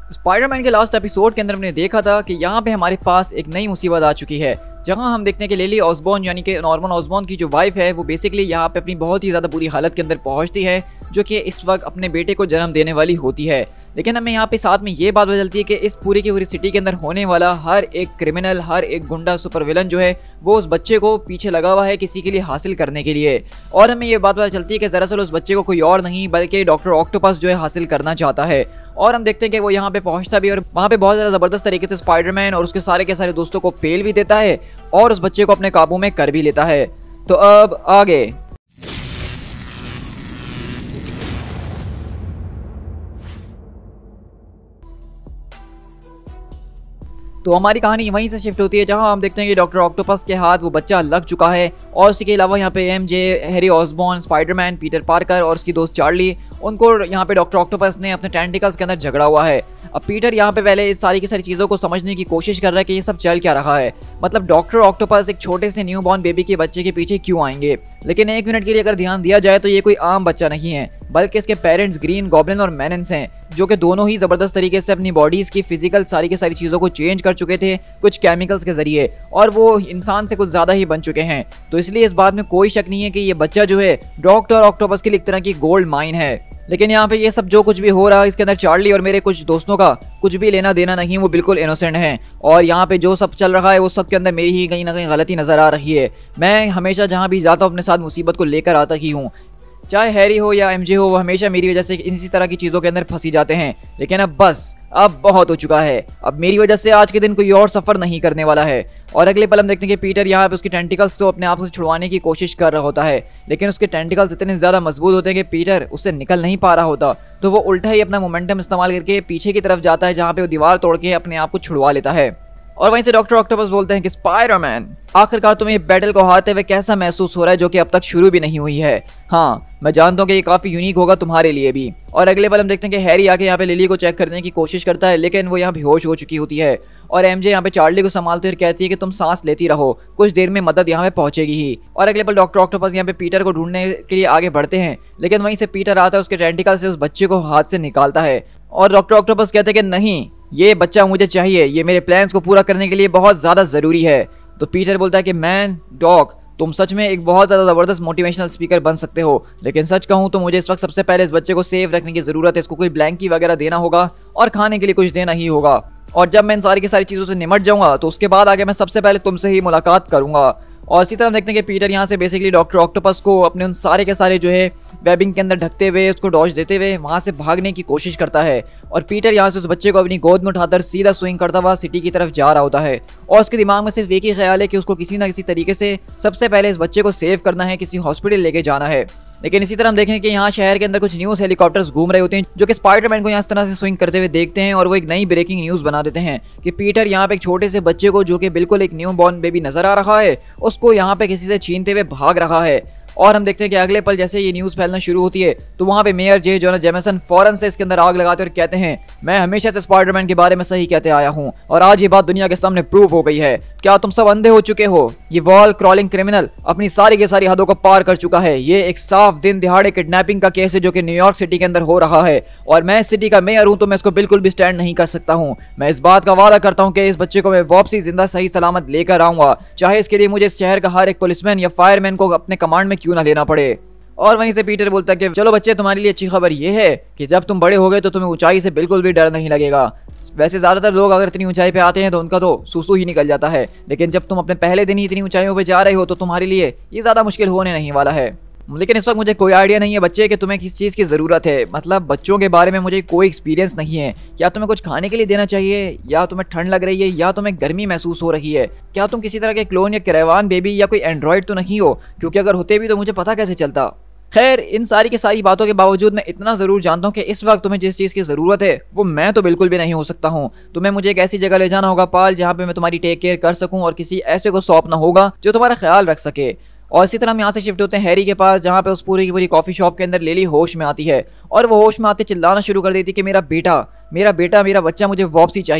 Spiderman के last episode के अंदर हमने देखा था कि यहाँ पे हमारे पास एक नई मुसीबत आ चुकी है, जहाँ हम देखते हैं कि लिली ऑसबॉर्न यानी कि नॉर्मन ऑसबॉर्न की जो वाइफ है वो बेसिकली यहाँ पे अपनी बहुत ही ज़्यादा बुरी हालत के अंदर पहुँचती है, जो कि इस वक्त अपने बेटे को जन्म देने वाली होती है। लेकिन हमें यहाँ पे साथ में ये बात पता चलती है कि इस पूरी की पूरी सिटी के अंदर होने वाला हर एक क्रिमिनल, हर एक गुंडा, सुपर विलन जो है वो उस बच्चे को पीछे लगा हुआ है किसी के लिए हासिल करने के लिए। और हमें ये बात पता चलती है कि दरअसल उस बच्चे को कोई और नहीं बल्कि डॉक्टर ऑक्टोपस जो है हासिल करना चाहता है। और हम देखते हैं कि वो यहाँ पे पहुंचता भी और वहाँ पे बहुत ज़्यादा ज़बरदस्त तरीके से स्पाइडरमैन और उसके सारे के सारे दोस्तों को पेल भी देता है और उस बच्चे को अपने काबू में कर भी लेता है। तो अब आगे तो हमारी कहानी वहीं से शिफ्ट होती है, जहां हम देखते हैं कि डॉक्टर ऑक्टोपस के हाथ वो बच्चा लग चुका है। और उसके अलावा यहाँ पे MJ, Harry Osborn, Spiderman, Peter Parker और उसकी दोस्त चार्ली, उनको यहाँ पे डॉक्टर ऑक्टोपस ने अपने टेंटिकल्स के अंदर झगड़ा हुआ है। अब पीटर यहाँ पे पहले इस सारी की सारी चीज़ों को समझने की कोशिश कर रहा है कि ये सब चल क्या रहा है। मतलब डॉक्टर ऑक्टोपस एक छोटे से न्यू बॉर्न बेबी के बच्चे के पीछे क्यों आएंगे। लेकिन एक मिनट के लिए अगर ध्यान दिया जाए तो ये कोई आम बच्चा नहीं है, बल्कि इसके पेरेंट्स ग्रीन गॉब्लिन और मेनेंस हैं, जो कि दोनों ही ज़बरदस्त तरीके से अपनी बॉडीज़ की फिजिकल सारी की सारी चीज़ों को चेंज कर चुके थे कुछ केमिकल्स के ज़रिए, और वो इंसान से कुछ ज़्यादा ही बन चुके हैं। तो इसलिए इस बात में कोई शक नहीं है कि ये बच्चा जो है डॉक्टर ऑक्टोपस के लिए एक तरह की गोल्ड माइन है। लेकिन यहाँ पे ये सब जो कुछ भी हो रहा है इसके अंदर चार्ली और मेरे कुछ दोस्तों का कुछ भी लेना देना नहीं, वो बिल्कुल इनोसेंट हैं। और यहाँ पे जो सब चल रहा है वो सब के अंदर मेरी ही कहीं ना कहीं गलती नज़र आ रही है। मैं हमेशा जहाँ भी जाता हूँ अपने साथ मुसीबत को लेकर आता ही हूँ, चाहे हैरी हो या एमजे हो, वो हमेशा मेरी वजह से इसी तरह की चीज़ों के अंदर फंसी जाते हैं। लेकिन अब बस, अब बहुत हो चुका है। अब मेरी वजह से आज के दिन कोई और सफ़र नहीं करने वाला है। और अगले पल हम देखते हैं कि पीटर यहाँ पे उसके टेंटिकल्स को अपने आप से छुड़वाने की कोशिश कर रहा होता है, लेकिन उसके टेंटिकल्स इतने ज़्यादा मजबूत होते हैं कि पीटर उससे निकल नहीं पा रहा होता। तो वो उल्टा ही अपना मोमेंटम इस्तेमाल करके पीछे की तरफ जाता है, जहाँ पे वो दीवार तोड़ के अपने आप को छुड़वा लेता है। और वहीं से डॉक्टर ऑक्टोपस बोलते हैं कि स्पाइडरमैन, आखिरकार तुम्हें ये बैटल को हारते हुए कैसा महसूस हो रहा है, जो कि अब तक शुरू भी नहीं हुई है। हाँ, मैं जानता हूँ कि ये काफ़ी यूनिक होगा तुम्हारे लिए भी। और अगले पल हम देखते हैं कि हैरी आके यहाँ पे लिली को चेक करने की कोशिश करता है, लेकिन वो यहाँ बेहोश हो चुकी होती है। और एमजे यहाँ पे चार्ली को संभालते हुए कहती है कि तुम सांस लेती रहो, कुछ देर में मदद यहाँ पे पहुंचेगी ही। और अगले पल डॉक्टर ऑक्टोपस यहाँ पे पीटर को ढूंढने के लिए आगे बढ़ते हैं, लेकिन वहीं से पीटर आता है, उसके टेंटिकल से उस बच्चे को हाथ से निकालता है। और डॉक्टर ऑक्टोपस कहते हैं कि नहीं, ये बच्चा मुझे चाहिए, ये मेरे प्लान्स को पूरा करने के लिए बहुत ज़्यादा ज़रूरी है। तो पीटर बोलता है कि मैन डॉग, तुम सच में एक बहुत ज़्यादा ज़बरदस्त मोटिवेशनल स्पीकर बन सकते हो, लेकिन सच कहूँ तो मुझे इस वक्त सबसे पहले इस बच्चे को सेफ रखने की ज़रूरत है। इसको कोई ब्लैंकी वगैरह देना होगा और खाने के लिए कुछ देना ही होगा। और जब मैं इन सारी की सारी चीज़ों से निमट जाऊँगा तो उसके बाद आगे मैं सबसे पहले तुमसे ही मुलाकात करूँगा। और इसी तरह हम देखते हैं कि पीटर यहाँ से बेसिकली डॉक्टर ऑक्टोपस को अपने उन सारे के सारे जो है वेबिंग के अंदर ढकते हुए, उसको डॉज देते हुए वहाँ से भागने की कोशिश करता है। और पीटर यहाँ से उस बच्चे को अपनी गोद में उठाकर सीधा स्विंग करता हुआ सिटी की तरफ जा रहा होता है। और उसके दिमाग में सिर्फ एक ही ख्याल है कि उसको किसी ना किसी तरीके से सबसे पहले इस बच्चे को सेव करना है, किसी हॉस्पिटल लेके जाना है। लेकिन इसी तरह हम देखें कि यहाँ शहर के अंदर कुछ न्यूज़ हेलीकॉप्टर्स घूम रहे होते हैं, जो कि स्पाइडरमैन को यहाँ इस तरह से स्विंग करते हुए देखते हैं, और वो एक नई ब्रेकिंग न्यूज़ बना देते हैं कि पीटर यहाँ पे एक छोटे से बच्चे को, जो कि बिल्कुल एक न्यू बॉर्न बेबी नजर आ रहा है, उसको यहाँ पे किसी से छीनते हुए भाग रहा है। और हम देखते हैं कि अगले पल जैसे ये न्यूज़ फैलना शुरू होती है तो वहाँ पे मेयर जे जोना जेमिसन फौरन से इसके अंदर आग लगाते और कहते हैं, मैं हमेशा से स्पाइडरमैन के बारे में सही कहते आया हूँ और आज ये बात दुनिया के सामने प्रूव हो गई है। क्या तुम सब अंधे हो चुके हो? ये वॉल क्रॉलिंग क्रिमिनल अपनी सारी की सारी हदों को पार कर चुका है। ये एक साफ दिन दिहाड़े किडनैपिंग का केस है, जो कि न्यूयॉर्क सिटी के अंदर हो रहा है, और मैं इस सिटी का मेयर हूँ, तो मैं इसको बिल्कुल भी स्टैंड नहीं कर सकता हूँ। मैं इस बात का वादा करता हूँ कि इस बच्चे को मैं वापसी जिंदा सही सलामत लेकर आऊंगा, चाहे इसके लिए मुझे इस शहर का हर एक पुलिसमैन या फायरमैन को अपने कमांड में क्यों ना लेना पड़े। और वहीं से पीटर बोलता है कि चलो बच्चे, तुम्हारे लिए अच्छी खबर ये है कि जब तुम बड़े हो गए तो तुम्हें ऊंचाई से बिल्कुल भी डर नहीं लगेगा। वैसे ज़्यादातर लोग अगर इतनी ऊंचाई पे आते हैं तो उनका तो सूसू ही निकल जाता है, लेकिन जब तुम अपने पहले दिन ही इतनी ऊंचाइयों पे जा रहे हो तो तुम्हारे लिए ये ज़्यादा मुश्किल होने नहीं वाला है। लेकिन इस वक्त मुझे कोई आइडिया नहीं है बच्चे कि तुम्हें किस चीज़ की ज़रूरत है। मतलब बच्चों के बारे में मुझे कोई एक्सपीरियंस नहीं है। क्या तुम्हें कुछ खाने के लिए देना चाहिए, या तुम्हें ठंड लग रही है, या तुम्हें गर्मी महसूस हो रही है? क्या तुम किसी तरह के क्लोन या कैरेवान बेबी या कोई एंड्रॉयड तो नहीं हो? क्योंकि अगर होते भी तो मुझे पता कैसे चलता। खैर, इन सारी की सारी बातों के बावजूद मैं इतना ज़रूर जानता हूँ कि इस वक्त तुम्हें जिस चीज़ की ज़रूरत है वो मैं तो बिल्कुल भी नहीं हो सकता हूँ। तुम्हें मुझे एक ऐसी जगह ले जाना होगा पाल, जहाँ पे मैं तुम्हारी टेक केयर कर सकूँ और किसी ऐसे को सौंपना होगा जो तुम्हारा ख्याल रख सके। और इसी तरह हम यहाँ से शिफ्ट होते हैं हैरी के पास, जहाँ पे उस पूरी की पूरी कॉफ़ी शॉप के अंदर लिली होश में आती है, और वो होश में आते चिल्लाना शुरू कर देती कि मेरा बेटा, मेरा बच्चा, मुझे वापसी चाहिए।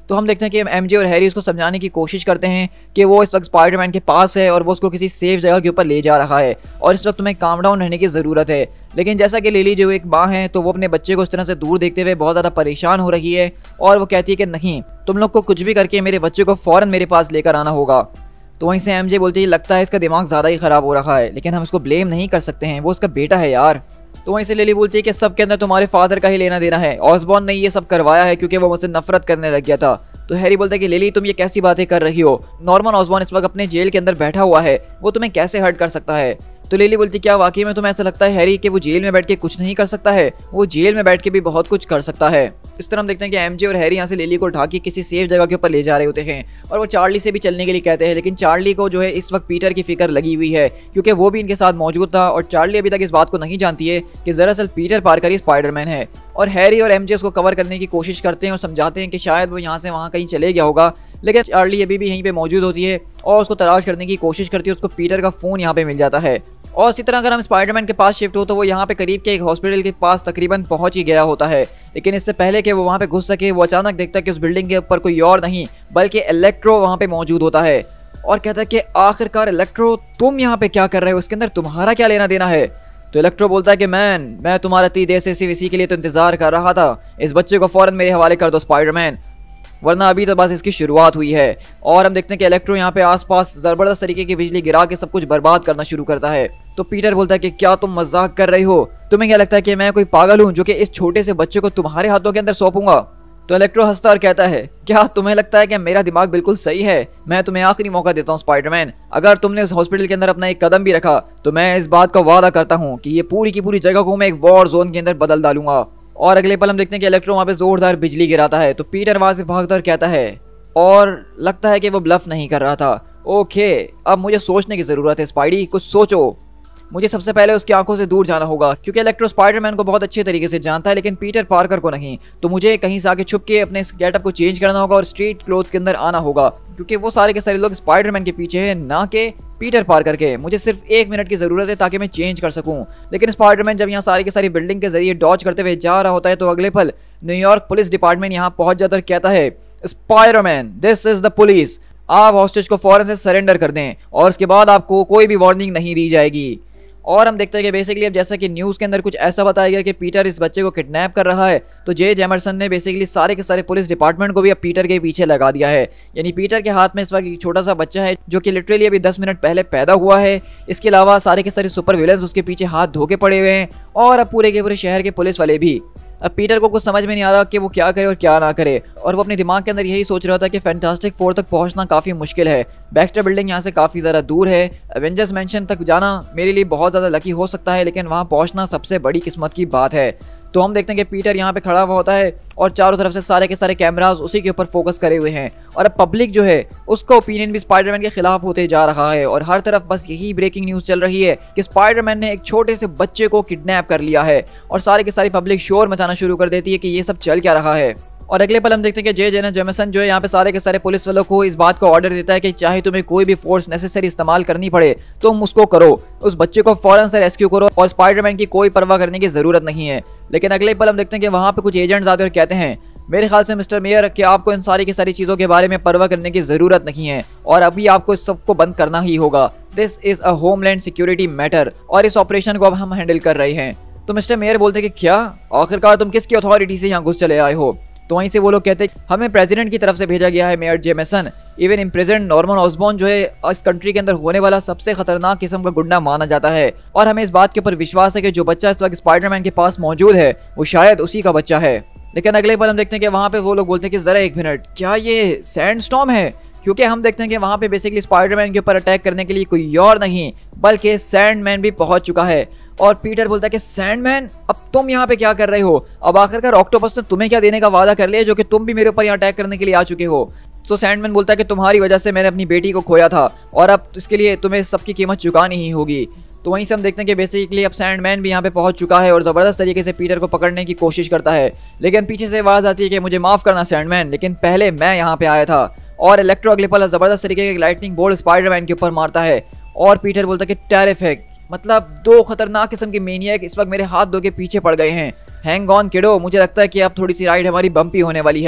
तो हम देखते हैं कि एमजे और हैरी उसको समझाने की कोशिश करते हैं कि वो इस वक्त स्पाइडरमैन के पास है और वो उसको किसी सेफ जगह के ऊपर ले जा रहा है और इस वक्त तुम्हें काम डाउन रहने की ज़रूरत है। लेकिन जैसा कि लिली जो एक माँ है तो वो अपने बच्चे को इस तरह से दूर देखते हुए बहुत ज़्यादा परेशान हो रही है और वो कहती है कि नहीं, तुम लोग को कुछ भी करके मेरे बच्चे को फ़ौरन मेरे पास लेकर आना होगा। तो वहीं से एमजे बोलती है लगता है इसका दिमाग ज़्यादा ही ख़राब हो रहा है, लेकिन हम इसको ब्लेम नहीं कर सकते हैं, वो उसका बेटा है यार। तो वहीं से लिली बोलती है कि सबके अंदर तुम्हारे फादर का ही लेना देना है, ऑसबॉर्न ने ये सब करवाया है क्योंकि वो मुझसे नफरत करने लग गया था। तो हैरी बोलता है कि लिली तुम ये कैसी बातें कर रही हो, नॉर्मन ऑसबॉर्न इस वक्त अपने जेल के अंदर बैठा हुआ है, वो तुम्हें कैसे हर्ट कर सकता है। तो लिली बोलती क्या वाकई में तुम्हें ऐसा लगता है हैरी कि वो जेल में बैठ के कुछ नहीं कर सकता है, वो जेल में बैठ के भी बहुत कुछ कर सकता है। इस तरह हम देखते हैं कि एमजे और हैरी यहाँ से लिली को उठा के किसी सेफ जगह के ऊपर ले जा रहे होते हैं और वो चार्ली से भी चलने के लिए कहते हैं, लेकिन चार्ली को जो है इस वक्त पीटर की फिक्र लगी हुई है क्योंकि वो भी इनके साथ मौजूद था और चार्ली अभी तक इस बात को नहीं जानती है कि दरअसल पीटर पार्कर ही स्पाइडरमैन है। और हैरी और एमजे उसको कवर करने की कोशिश करते हैं और समझाते हैं कि शायद वो यहाँ से वहाँ कहीं चले गया होगा, लेकिन चार्ली अभी भी यहीं पे मौजूद होती है और उसको तलाश करने की कोशिश करती है। उसको पीटर का फ़ोन यहाँ पे मिल जाता है और इसी तरह अगर हम स्पाइडरमैन के पास शिफ्ट हो तो वो यहाँ पे करीब के एक हॉस्पिटल के पास तकरीबन पहुंच ही गया होता है, लेकिन इससे पहले कि वो वहाँ पे घुस सके वो अचानक देखता है कि उस बिल्डिंग के ऊपर कोई और नहीं बल्कि इलेक्ट्रो वहाँ पे मौजूद होता है और कहता है कि आखिरकार इलेक्ट्रो तुम यहाँ पे क्या कर रहे हो, इसके अंदर तुम्हारा क्या लेना देना है। तो इलेक्ट्रो बोलता है कि मैं तुम्हारा इतनी देर से सिर्फ इसी के लिए तो इंतजार कर रहा था, इस बच्चे को फौरन मेरे हवाले कर दो स्पाइडरमैन, वरना अभी तो बस इसकी शुरुआत हुई है। और हम देखते हैं कि इलेक्ट्रो यहाँ पे आसपास ज़बरदस्त तरीके की बिजली गिरा के सब कुछ बर्बाद करना शुरू करता है। तो पीटर बोलता है कि क्या तुम मजाक कर रहे हो, तुम्हें क्या लगता है कि मैं कोई पागल हूँ जो कि इस छोटे से बच्चे को तुम्हारे हाथों के अंदर सौंपूंगा। तो इलेक्ट्रो हंसता और कहता है क्या तुम्हें लगता है कि मेरा दिमाग बिल्कुल सही है, मैं तुम्हें आखिरी मौका देता हूँ स्पाइडरमैन, अगर तुमने उस हॉस्पिटल के अंदर अपना एक कदम भी रखा तो मैं इस बात का वादा करता हूँ कि ये पूरी की पूरी जगह को मैं एक वॉर जोन के अंदर बदल डालूंगा। और अगले पल हम देखते हैं कि इलेक्ट्रो वहाँ पे जोरदार बिजली गिराता है। तो पीटर वहाँ से भागता और कहता है और लगता है कि वो ब्लफ नहीं कर रहा था। ओके, अब मुझे सोचने की ज़रूरत है स्पाइडी, कुछ सोचो। मुझे सबसे पहले उसकी आंखों से दूर जाना होगा क्योंकि इलेक्ट्रो स्पाइडरमैन को बहुत अच्छे तरीके से जानता है लेकिन पीटर पार्कर को नहीं। तो मुझे कहीं से आके छुप के अपने गेटअप को चेंज करना होगा और स्ट्रीट क्लोथ्स के अंदर आना होगा क्योंकि वो सारे के सारे लोग स्पाइडरमैन के पीछे हैं ना कि पीटर पार्कर के। मुझे सिर्फ 1 मिनट की ज़रूरत है ताकि मैं चेंज कर सकूं। लेकिन स्पाइडरमैन जब यहाँ सारी की सारी बिल्डिंग के जरिए डॉज करते हुए जा रहा होता है तो अगले पल न्यूयॉर्क पुलिस डिपार्टमेंट यहाँ पहुंच जाता और कहता है Spiderman this is the police, आप हॉस्टेज को फौरन से सरेंडर कर दें और उसके बाद आपको कोई भी वार्निंग नहीं दी जाएगी। और हम देखते हैं कि बेसिकली अब जैसा कि न्यूज़ के अंदर कुछ ऐसा बताया गया कि पीटर इस बच्चे को किडनैप कर रहा है तो जे जेमरसन ने बेसिकली सारे के सारे पुलिस डिपार्टमेंट को भी अब पीटर के पीछे लगा दिया है। यानी पीटर के हाथ में इस वक्त एक छोटा सा बच्चा है जो कि लिटरली अभी 10 मिनट पहले पैदा हुआ है। इसके अलावा सारे के सारे सुपर विलेंस उसके पीछे हाथ धो के पड़े हुए हैं और अब पूरे के पूरे शहर के पुलिस वाले भी। अब पीटर को कुछ समझ में नहीं आ रहा कि वो क्या करे और क्या ना करे और वो अपने दिमाग के अंदर यही सोच रहा था कि फैंटास्टिक फोर तक पहुंचना काफ़ी मुश्किल है, बैक्स्टर बिल्डिंग यहाँ से काफ़ी ज़्यादा दूर है, एवेंजर्स मैंशन तक जाना मेरे लिए बहुत ज़्यादा लकी हो सकता है लेकिन वहाँ पहुँचना सबसे बड़ी किस्मत की बात है। तो हम देखते हैं कि पीटर यहाँ पे खड़ा हुआ होता है और चारों तरफ से सारे के सारे कैमरास उसी के ऊपर फोकस करे हुए हैं और अब पब्लिक जो है उसका ओपिनियन भी स्पाइडरमैन के खिलाफ होते जा रहा है और हर तरफ बस यही ब्रेकिंग न्यूज़ चल रही है कि स्पाइडरमैन ने एक छोटे से बच्चे को किडनैप कर लिया है और सारी की सारी पब्लिक शोर मचाना शुरू कर देती है कि ये सब चल क्या रहा है। और अगले पल हम देखते हैं कि जे जेना जेमसन जो है यहाँ पे सारे के सारे पुलिस वालों को इस बात का ऑर्डर देता है कि चाहे तुम्हें कोई भी फोर्स नेसेसरी इस्तेमाल करनी पड़े तुम उसको करो, उस बच्चे को फौरन से रेस्क्यू करो और स्पाइडरमैन की कोई परवाह करने की जरूरत नहीं है। लेकिन अगले पल हम देखते हैं कि वहाँ पे कुछ एजेंट्स आते हैं और कहते हैं मेरे ख्याल से मिस्टर मेयर कि आपको इन सारी की सारी चीज़ों के बारे में परवाह करने की ज़रूरत नहीं है और अभी आपको इस सबको बंद करना ही होगा। This is a homeland security matter और इस ऑपरेशन को अब हम हैंडल कर रहे हैं। तो मिस्टर मेयर बोलते हैं कि क्या आखिरकार तुम किसकी अथॉरिटी से यहाँ घुस चले आए हो। तो वहीं से वो लोग कहते हैं हमें प्रेसिडेंट की तरफ से भेजा गया है mayor Jameson, even in present Norman Osborn जो है इस कंट्री के अंदर होने वाला सबसे खतरनाक किस्म का गुंडा माना जाता है और हमें इस बात के ऊपर विश्वास है कि जो बच्चा इस वक्त स्पाइडरमैन के पास मौजूद है वो शायद उसी का बच्चा है। लेकिन अगले पल हम देखते हैं कि वहाँ पे वो लोग बोलते हैं कि जरा 1 मिनट, क्या ये सैंडस्टॉर्म है? क्योंकि हम देखते हैं कि वहाँ पे बेसिकली स्पाइडरमैन के ऊपर अटैक करने के लिए कोई और नहीं बल्कि सैंडमैन भी पहुंच चुका है। और पीटर बोलता है कि सैंडमैन अब तुम यहाँ पे क्या कर रहे हो, अब आखिरकार ऑक्टोपस ने तुम्हें क्या देने का वादा कर लिया जो कि तुम भी मेरे ऊपर यहाँ अटैक करने के लिए आ चुके हो। तो सैंडमैन बोलता है कि तुम्हारी वजह से मैंने अपनी बेटी को खोया था और अब इसके लिए तुम्हें सबकी कीमत चुकानी ही होगी। तो वहीं से हम देखते हैं कि बेसिकली अब सैंडमैन भी यहाँ पे पहुंच चुका है और ज़बरदस्त तरीके से पीटर को पकड़ने की कोशिश करता है। लेकिन पीछे से आवाज़ आती है कि मुझे माफ़ करना सैंडमैन, लेकिन पहले मैं यहाँ पे आया था। और इलेक्ट्रो अगले पल ज़बरदस्त तरीके का लाइटनिंग बोल्ट स्पाइडरमैन के ऊपर मारता है और पीटर बोलता है कि टेरिफिक, मतलब 2 खतरनाक किस्म के मेनियक इस वक्त मेरे हाथ धो के पीछे पड़ गए हैं। हैंग ऑन किडो, मुझे लगता है कि अब थोड़ी सी राइड हमारी बम्पी होने वाली है।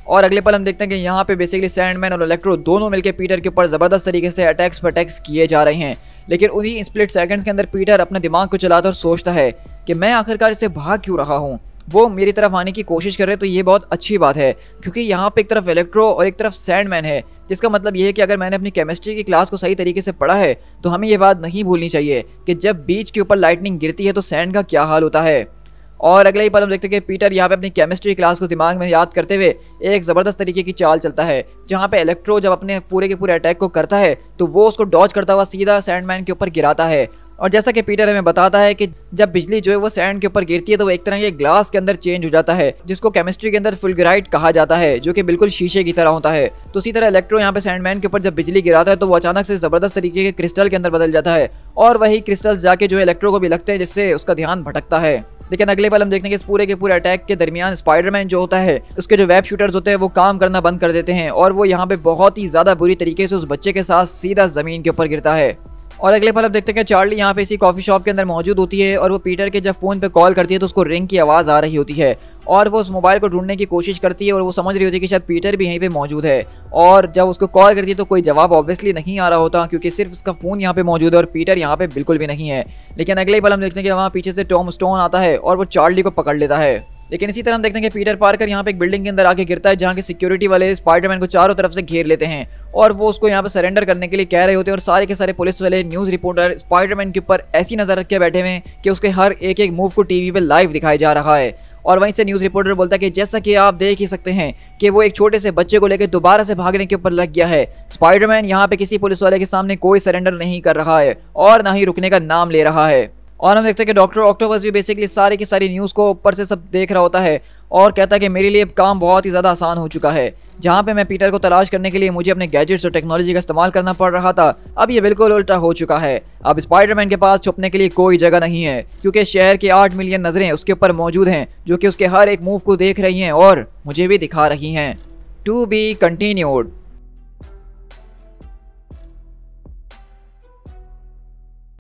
और अगले पल हम देखते हैं कि यहाँ पे बेसिकली सैंडमैन और इलेक्ट्रो दोनों मिलकर पीटर के ऊपर ज़बरदस्त तरीके से अटैक्स किए जा रहे हैं। लेकिन उन्हीं स्प्लिट सेकंड्स के अंदर पीटर अपने दिमाग को चलाता और सोचता है कि मैं आखिरकार इससे भाग क्यों रहा हूँ। वो मेरी तरफ आने की कोशिश कर रहे हैं तो ये बहुत अच्छी बात है, क्योंकि यहाँ पे एक तरफ इलेक्ट्रो और एक तरफ सैंडमैन है, जिसका मतलब ये है कि अगर मैंने अपनी केमिस्ट्री की क्लास को सही तरीके से पढ़ा है तो हमें ये बात नहीं भूलनी चाहिए कि जब बीच के ऊपर लाइटनिंग गिरती है तो सैंड का क्या हाल होता है। और अगले ही पल हम देखते हैं कि पीटर यहाँ पे अपनी केमिस्ट्री क्लास को दिमाग में याद करते हुए एक ज़बरदस्त तरीके की चाल चलता है, जहाँ पे इलेक्ट्रो जब अपने पूरे के पूरे अटैक को करता है तो वो उसको डॉज करता हुआ सीधा सैंडमैन के ऊपर गिराता है। और जैसा कि पीटर हमें बताता है कि जब बिजली जो है वो सैंड के ऊपर गिरती है तो वो एक तरह के ग्लास के अंदर चेंज हो जाता है, जिसको केमिस्ट्री के अंदर फुलग्राइट कहा जाता है, जो कि बिल्कुल शीशे की तरह होता है। तो इसी तरह इलेक्ट्रो यहाँ पे सैंडमैन के ऊपर जब बिजली गिराता है तो वो अचानक से ज़बरदस्त तरीके के क्रिस्टल के अंदर बदल जाता है, और वही क्रिस्टल्स जाके जो है इलेक्ट्रो को भी लगते हैं, जिससे उसका ध्यान भटकता है। लेकिन अगले पल हम देखते हैं कि इस पूरे के पूरे अटैक के दरमियान स्पाइडरमैन जो होता है उसके जो वेब शूटर्स होते हैं वो काम करना बंद कर देते हैं, और वो यहाँ पे बहुत ही ज़्यादा बुरी तरीके से उस बच्चे के साथ सीधा ज़मीन के ऊपर गिरता है। और अगले पल अब देखते हैं कि चार्ली यहाँ पे इसी कॉफ़ी शॉप के अंदर मौजूद होती है, और वो पीटर के जब फ़ोन पे कॉल करती है तो उसको रिंग की आवाज़ आ रही होती है, और वो उस मोबाइल को ढूंढने की कोशिश करती है, और वो समझ रही होती है कि शायद पीटर भी यहीं पे मौजूद है। और जब उसको कॉल करती है तो कोई जवाब ऑब्वियसली नहीं आ रहा होता, क्योंकि सिर्फ उसका फ़ोन यहाँ पे मौजूद है और पीटर यहाँ पे बिल्कुल भी नहीं है। लेकिन अगले ही पल हम देखते हैं कि वहाँ पीछे से टॉम स्टोन आता है और वो चार्ली को पकड़ लेता है। लेकिन इसी तरह हम देखते हैं कि पीटर पार्कर यहाँ पे एक बिल्डिंग के अंदर आके गिरता है, जहाँ के सिक्योरिटी वाले स्पाइडरमैन को चारों तरफ से घेर लेते हैं, और वो उसको यहाँ पे सरेंडर करने के लिए कह रहे होते हैं। और सारे के सारे पुलिस वाले न्यूज़ रिपोर्टर स्पाइडरमैन के ऊपर ऐसी नज़र रख के बैठे हुए हैं कि उसके हर एक एक मूव को टीवी पे लाइव दिखाया जा रहा है। और वहीं से न्यूज़ रिपोर्टर बोलता है कि जैसा कि आप देख ही सकते हैं कि वो एक छोटे से बच्चे को लेकर दोबारा से भागने के ऊपर लग गया है। स्पाइडरमैन यहाँ पे किसी पुलिस वाले के सामने कोई सरेंडर नहीं कर रहा है और ना ही रुकने का नाम ले रहा है। और हम देखते हैं कि डॉक्टर ऑक्टोपस भी बेसिकली सारी की सारी न्यूज़ को ऊपर से सब देख रहा होता है, और कहता है कि मेरे लिए काम बहुत ही ज़्यादा आसान हो चुका है। जहाँ पे मैं पीटर को तलाश करने के लिए मुझे अपने गैजेट्स और टेक्नोलॉजी का इस्तेमाल करना पड़ रहा था, अब ये बिल्कुल उल्टा हो चुका है। अब स्पाइडरमैन के पास छुपने के लिए कोई जगह नहीं है, क्योंकि शहर की 8 मिलियन नज़रें उसके ऊपर मौजूद हैं, जो कि उसके हर एक मूव को देख रही हैं और मुझे भी दिखा रही हैं। To be continued.